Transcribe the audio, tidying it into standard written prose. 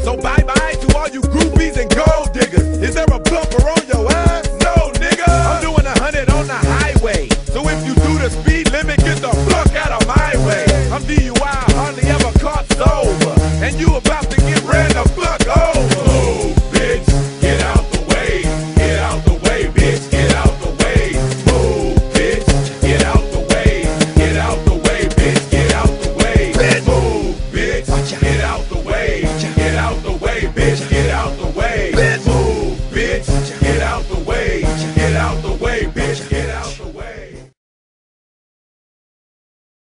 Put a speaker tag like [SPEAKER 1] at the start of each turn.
[SPEAKER 1] So bye-bye to all you groupies and gold diggers. Is there a bumper on your ass? No, nigga. I'm doing 100 on the highway. So if you do the speed limit, get the fuck out of my way. I'm DUI, hardly ever caught sober. And you about to get ran the fuck over. Move, bitch, get out the way. Get out the way, bitch, get out the way. Move, bitch, get out the way. Get out the way, bitch, get out the way. Move, bitch, get out the way. Get out the way, bitch.